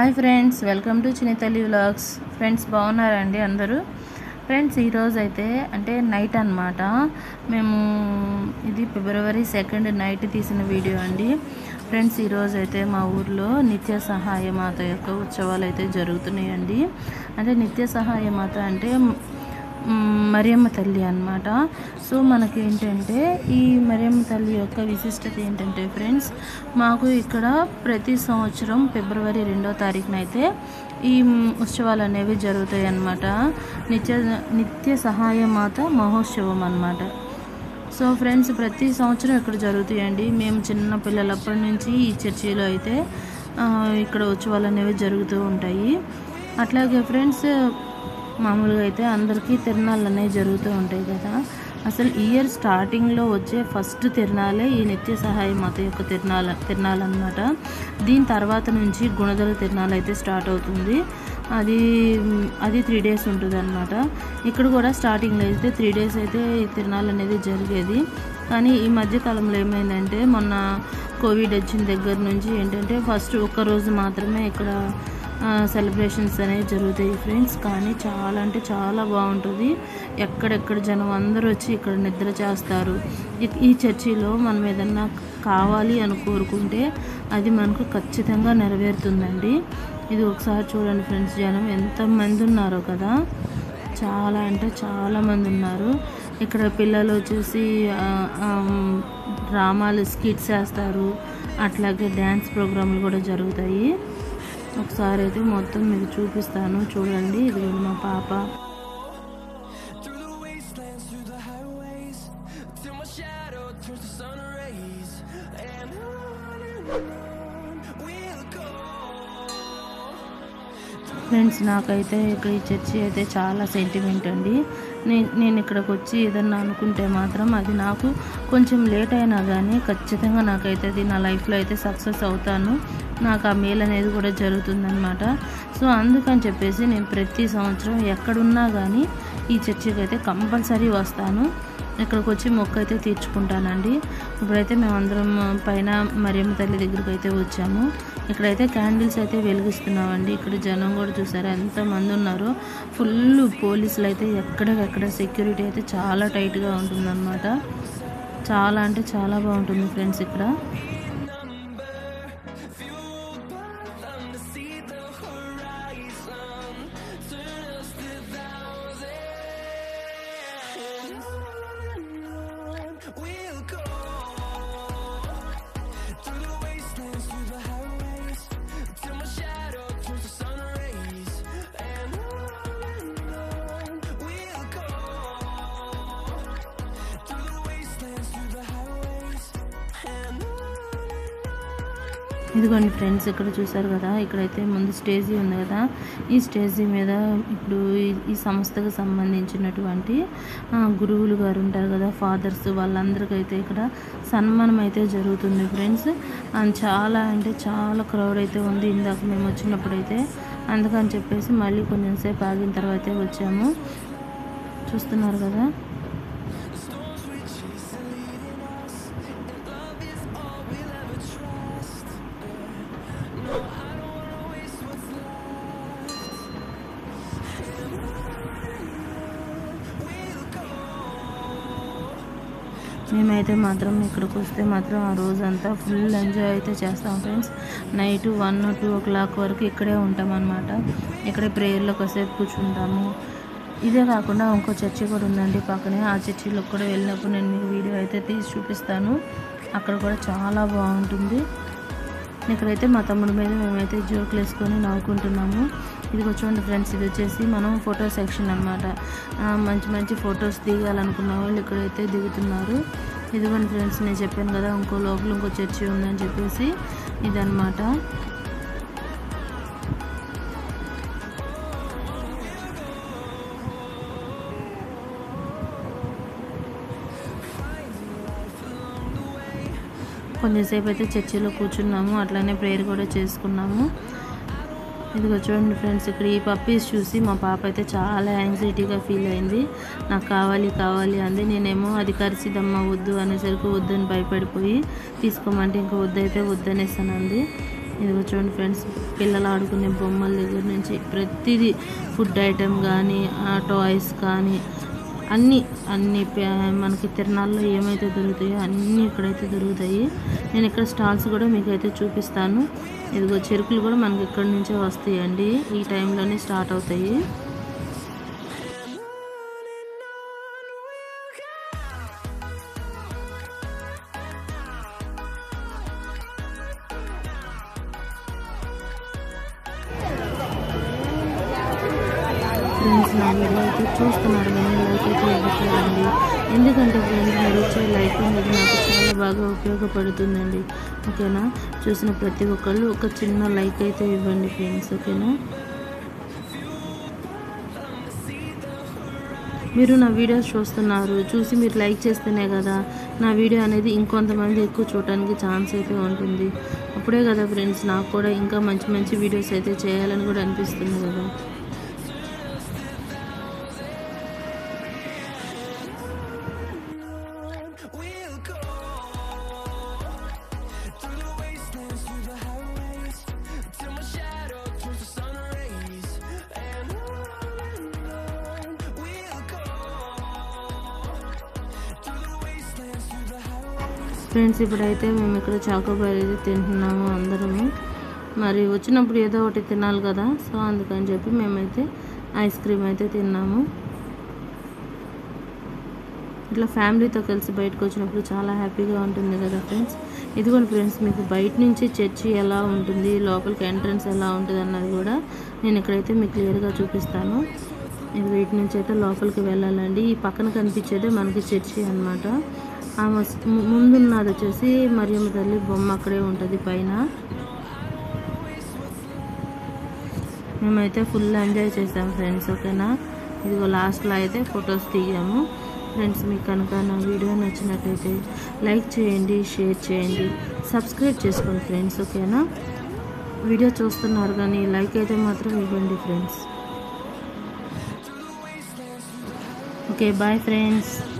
Hi friends, welcome to Chinitalli vlogs. Friends బాగున్నారండి అందరూ? Friends ఈరోజు అయితే అంటే నైట్ అన్నమాట. మేము ఇది ఫిబ్రవరి 2 నైట్ తీసిన వీడియో అండి. ఫ్రెండ్స్ ఈరోజు అయితే మా ఊర్లో నిత్య సహాయ మాత యొక్క ఉత్సవాలు అయితే జరుగుతున్నాయండి. అంటే నిత్య సహాయ మాత అంటే మరియమ్మ తల్లి అన్నమాట. సో మనకి ఏంటంటే ఈ మరియమ్మ తల్లి యొక్క విశిష్టత ఏంటంటే ఫ్రెండ్స్, మాకు ఇక్కడ ప్రతి సంవత్సరం ఫిబ్రవరి 2వ తారీఖున అయితే ఈ ఉత్సవాలు అనేవి జరుగుతాయి అన్నమాట. నిత్య సహాయ మాత మహోత్సవం అన్నమాట. సో ఫ్రెండ్స్ ప్రతి సంవత్సరం ఇక్కడ జరుగుతాయండి. మేము చిన్న పిల్లలప్పటి నుంచి ఈ చర్చిలో అయితే ఇక్కడ ఉత్సవాలు అనేవి జరుగుతూ ఉంటాయి. అట్లాగే ఫ్రెండ్స్ మామూలుగా అయితే అందరికీ తిరునాళ్ళు అనేవి జరుగుతూ ఉంటాయి కదా. అసలు ఇయర్ స్టార్టింగ్లో వచ్చే ఫస్ట్ తిరునాళే ఈ నిత్య సహాయ మాత యొక్క తిరునాళ్ళు అనమాట. దీని తర్వాత నుంచి గుణదల తిరునాళ్ళు అయితే స్టార్ట్ అవుతుంది. అది 3 days ఉంటుంది అనమాట. ఇక్కడ కూడా స్టార్టింగ్లో అయితే 3 days అయితే ఈ తిరునాళ్ళు అనేది జరిగేది. కానీ ఈ మధ్యకాలంలో ఏమైందంటే మొన్న కోవిడ్ వచ్చిన దగ్గర నుంచి ఏంటంటే ఫస్ట్ ఒక్కరోజు మాత్రమే ఇక్కడ సెలబ్రేషన్స్ అనేవి జరుగుతాయి ఫ్రెండ్స్. కానీ చాలా అంటే చాలా బాగుంటుంది. ఎక్కడెక్కడ జనం అందరూ వచ్చి ఇక్కడ నిద్ర చేస్తారు. ఈ చర్చిలో మనం ఏదన్నా కావాలి అని కోరుకుంటే అది మనకు ఖచ్చితంగా నెరవేరుతుందండి. ఇది ఒకసారి చూడండి ఫ్రెండ్స్, జనం ఎంతమంది ఉన్నారో కదా, చాలా అంటే చాలామంది ఉన్నారు. ఇక్కడ పిల్లలు వచ్చేసి డ్రామాలు స్కిట్స్ వేస్తారు. అట్లాగే డ్యాన్స్ ప్రోగ్రాంలు కూడా జరుగుతాయి. ఒకసారి అయితే మొత్తం మీకు చూపిస్తాను చూడండి. ఇది మా పాప. ఫ్రెండ్స్ నాకైతే ఇక్కడ ఈ చర్చి అయితే చాలా సెంటిమెంట్ అండి. నేను ఇక్కడికి వచ్చి ఏదన్నా అనుకుంటే మాత్రం అది నాకు కొంచెం లేట్ అయినా కానీ ఖచ్చితంగా నాకైతే అది నా లైఫ్లో అయితే సక్సెస్ అవుతాను. నాకు ఆ మేలు అనేది కూడా జరుగుతుందన్నమాట. సో అందుకని చెప్పేసి నేను ప్రతి సంవత్సరం ఎక్కడున్నా కానీ ఈ చర్చికి అయితే కంపల్సరీ వస్తాను. ఇక్కడికి వచ్చి మొక్క అయితే తీర్చుకుంటానండి. ఇప్పుడైతే మేమందరం పైన మరియమ్మ తల్లి దగ్గరికి అయితే వచ్చాము. ఇక్కడైతే క్యాండిల్స్ అయితే వెలిగిస్తున్నామండి. ఇక్కడ జనం కూడా చూసారా ఎంతమంది ఉన్నారో. ఫుల్ పోలీసులు అయితే ఎక్కడికక్కడ సెక్యూరిటీ అయితే చాలా టైట్గా ఉంటుందన్నమాట. చాలా అంటే చాలా బాగుంటుంది ఫ్రెండ్స్ ఇక్కడ. ఇదిగోండి ఫ్రెండ్స్, ఇక్కడ చూసారు కదా, ఇక్కడైతే ముందు స్టేజీ ఉంది కదా. ఈ స్టేజీ మీద ఇప్పుడు ఈ సంస్థకు సంబంధించినటువంటి గురువులు గారు ఉంటారు కదా, ఫాదర్స్, వాళ్ళందరికైతే ఇక్కడ సన్మానం అయితే జరుగుతుంది ఫ్రెండ్స్. అండ్ చాలా అంటే చాలా క్రౌడ్ అయితే ఉంది ఇందాక మేము వచ్చినప్పుడైతే. అందుకని చెప్పేసి మళ్ళీ కొంచెం సేపు ఆగిన తర్వాత వచ్చాము. చూస్తున్నారు కదా. మేమైతే మాత్రం ఇక్కడికి వస్తే మాత్రం ఆ రోజంతా ఫుల్ ఎంజాయ్ అయితే చేస్తాం ఫ్రెండ్స్. నైట్ 1-2 o'clock వరకు ఇక్కడే ఉంటాం అన్నమాట. ఇక్కడే ప్రేయర్లో కాసేపు కూర్చుంటాము. ఇదే కాకుండా ఇంకో చర్చి కూడా ఉందండి పక్కనే. ఆ చర్చిలోకి కూడా వెళ్ళినప్పుడు నేను మీకు వీడియో అయితే తీసి చూపిస్తాను. అక్కడ కూడా చాలా బాగుంటుంది. ఇక్కడైతే మా తమ్ముడి మీద మేమైతే జోకులు వేసుకొని నవ్వుకుంటున్నాము. ఇది చూడండి ఫ్రెండ్స్, ఇది వచ్చేసి మనం ఫోటో సెక్షన్ అన్నమాట. మంచి మంచి ఫొటోస్ దిగాలనుకున్న వాళ్ళు ఇక్కడైతే దిగుతున్నారు. ఇదిగోండి ఫ్రెండ్స్, నేను చెప్పాను కదా లోపల ఇంకో చర్చి ఉందని చెప్పేసి ఇదన్నమాట. కొంచెంసేపు అయితే చర్చిలో కూర్చున్నాము. అట్లానే ప్రేయర్ కూడా చేసుకున్నాము. ఇదిగో చూడండి ఫ్రెండ్స్, ఇక్కడ ఈ పప్పీస్ చూసి మా పాప అయితే చాలా యాంగ్జైటీగా ఫీల్ అయింది. నాకు కావాలి అంది. నేనేమో అది కరిచిదమ్మ వద్దు అనేసరికి వద్దని భయపడిపోయి తీసుకోమంటే ఇంకా వద్దయితే వద్దనేసానంది. ఇది చూడండి ఫ్రెండ్స్, పిల్లలు ఆడుకునే బొమ్మల దగ్గర నుంచి ప్రతిదీ, ఫుడ్ ఐటెం కానీ టాయ్స్ కానీ అన్నీ మనకి తిరునాళ్ళలో ఏమైతే దొరుకుతాయో అన్నీ ఇక్కడైతే దొరుకుతాయి. నేను ఇక్కడ స్టాల్స్ కూడా మీకైతే చూపిస్తాను. ఇదిగో చెరుకులు కూడా మనకి ఇక్కడి నుంచే వస్తాయండి, ఈ టైంలోనే స్టార్ట్ అవుతాయి. ఫ్రెండ్స్, నా వీడియో అయితే చూస్తున్నారు కానీ లైక్ అయితే ఇవ్వట్లేదండి. ఎందుకంటే ఫ్రెండ్స్, మీరు ఇచ్చే లైక్ అనేది నాకు చాలా బాగా ఉపయోగపడుతుందండి. ఓకేనా, చూసిన ప్రతి ఒక్కళ్ళు ఒక చిన్న లైక్ అయితే ఇవ్వండి ఫ్రెండ్స్. ఓకేనా, మీరు నా వీడియోస్ చూస్తున్నారు, చూసి మీరు లైక్ చేస్తేనే కదా నా వీడియో అనేది ఇంకొంతమంది ఎక్కువ చూడటానికి ఛాన్స్ అయితే ఉంటుంది. అప్పుడే కదా ఫ్రెండ్స్ నాకు కూడా ఇంకా మంచి మంచి వీడియోస్ అయితే చేయాలని కూడా అనిపిస్తుంది కదా. ఫ్రెండ్స్, ఇప్పుడైతే మేము ఇక్కడ చాకోబార్ అయితే తింటున్నాము అందరము. మరి వచ్చినప్పుడు ఏదో ఒకటి తినాలి కదా, సో అందుకని చెప్పి మేమైతే ఐస్ క్రీమ్ అయితే తిన్నాము. ఇట్లా ఫ్యామిలీతో కలిసి బయటకు వచ్చినప్పుడు చాలా హ్యాపీగా ఉంటుంది కదా ఫ్రెండ్స్. ఇదిగోండి ఫ్రెండ్స్, మీకు బయట నుంచి చర్చి ఎలా ఉంటుంది, లోపలికి ఎంట్రన్స్ ఎలా ఉంటుంది అన్నది కూడా నేను ఇక్కడైతే మీకు క్లియర్గా చూపిస్తాను. ఇది వీటి నుంచి అయితే లోపలికి వెళ్ళాలండి. ఈ పక్కన కనిపించేదే మనకి చర్చి అన్నమాట. ముందున్నది వచ్చేసి మరియమ్మ తల్లి బొమ్మ అక్కడే ఉంటుంది పైన. మేమైతే ఫుల్ ఎంజాయ్ చేసాం ఫ్రెండ్స్. ఓకేనా, ఇదిగో లాస్ట్లో అయితే ఫొటోస్ దిగాము. ఫ్రెండ్స్, మీకు కనుక నా వీడియో నచ్చినట్లయితే లైక్ చేయండి, షేర్ చేయండి, సబ్స్క్రైబ్ చేసుకోండి ఫ్రెండ్స్. ఓకేనా, వీడియో చూస్తున్నారు కానీ లైక్ అయితే మాత్రం ఇవ్వండి ఫ్రెండ్స్. Okay, bye friends.